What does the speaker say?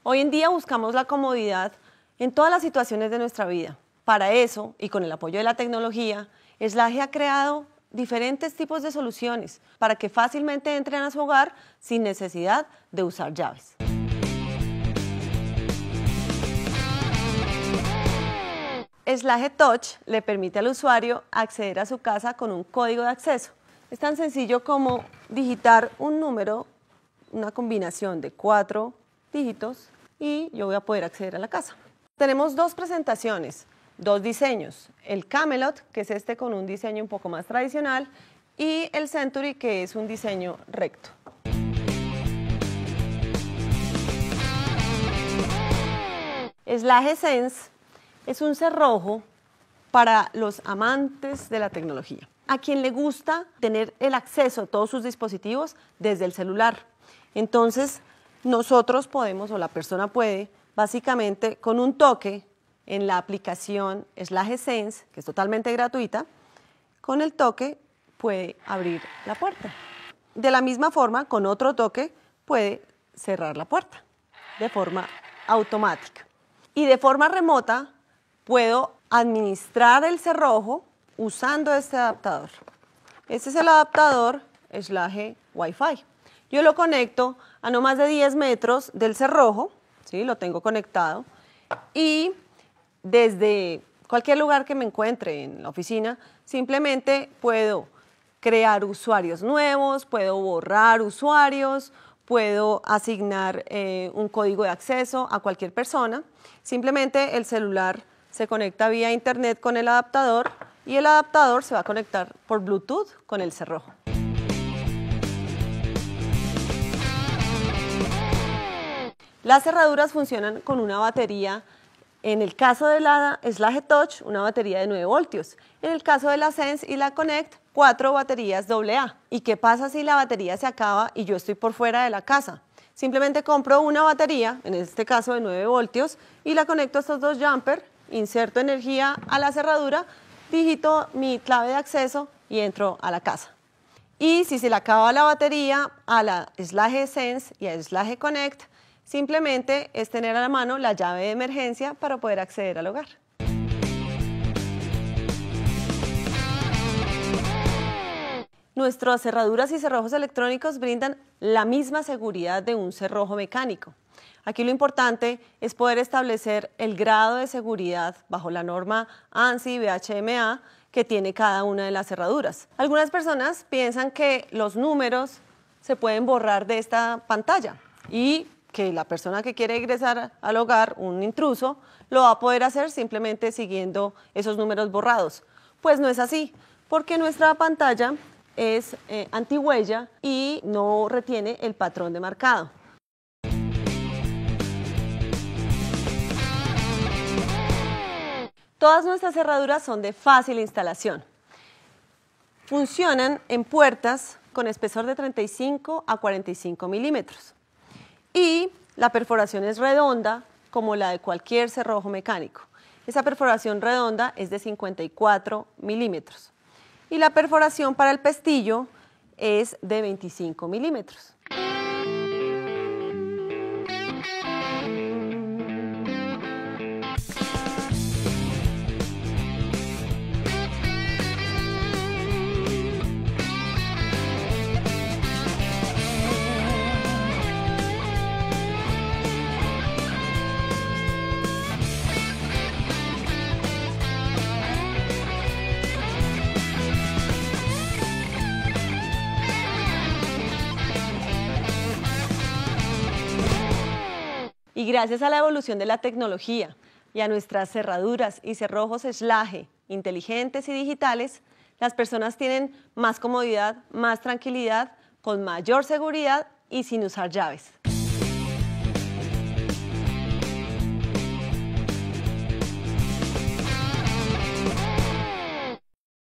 Hoy en día buscamos la comodidad en todas las situaciones de nuestra vida. Para eso, y con el apoyo de la tecnología, Slaje ha creado diferentes tipos de soluciones para que fácilmente entren a su hogar sin necesidad de usar llaves. Slaje Touch le permite al usuario acceder a su casa con un código de acceso. Es tan sencillo como digitar un número, una combinación de 4 dígitos, y yo voy a poder acceder a la casa. Tenemos dos presentaciones, dos diseños, el Camelot, que es este con un diseño un poco más tradicional, y el Century, que es un diseño recto. Slaje Sense es un cerrojo para los amantes de la tecnología, a quien le gusta tener el acceso a todos sus dispositivos desde el celular. Entonces, nosotros podemos, o la persona puede, básicamente con un toque en la aplicación Slaje Sense, que es totalmente gratuita, con el toque puede abrir la puerta. De la misma forma, con otro toque puede cerrar la puerta de forma automática. Y de forma remota puedo administrar el cerrojo usando este adaptador. Este es el adaptador Slaje Wi-Fi. Yo lo conecto a no más de 10 metros del cerrojo, ¿sí? Lo tengo conectado, y desde cualquier lugar que me encuentre en la oficina, simplemente puedo crear usuarios nuevos, puedo borrar usuarios, puedo asignar un código de acceso a cualquier persona. Simplemente el celular se conecta vía internet con el adaptador y el adaptador se va a conectar por Bluetooth con el cerrojo. Las cerraduras funcionan con una batería, en el caso de la Slaje Touch, una batería de 9 voltios. En el caso de la Sense y la Connect, 4 baterías AA. ¿Y qué pasa si la batería se acaba y yo estoy por fuera de la casa? Simplemente compro una batería, en este caso de 9 voltios, y la conecto a estos dos jumpers, inserto energía a la cerradura, digito mi clave de acceso y entro a la casa. Y si se le acaba la batería a la Slaje Sense y a Slaje Connect, simplemente es tener a la mano la llave de emergencia para poder acceder al hogar. Nuestras cerraduras y cerrojos electrónicos brindan la misma seguridad de un cerrojo mecánico. Aquí lo importante es poder establecer el grado de seguridad bajo la norma ANSI BHMA que tiene cada una de las cerraduras. Algunas personas piensan que los números se pueden borrar de esta pantalla y que la persona que quiere ingresar al hogar, un intruso, lo va a poder hacer simplemente siguiendo esos números borrados. Pues no es así, porque nuestra pantalla es antihuella y no retiene el patrón de marcado. Todas nuestras cerraduras son de fácil instalación. Funcionan en puertas con espesor de 35 a 45 milímetros. Y la perforación es redonda, como la de cualquier cerrojo mecánico. Esa perforación redonda es de 54 milímetros. Y la perforación para el pestillo es de 25 milímetros. Y gracias a la evolución de la tecnología y a nuestras cerraduras y cerrojos Slaje inteligentes y digitales, las personas tienen más comodidad, más tranquilidad, con mayor seguridad y sin usar llaves.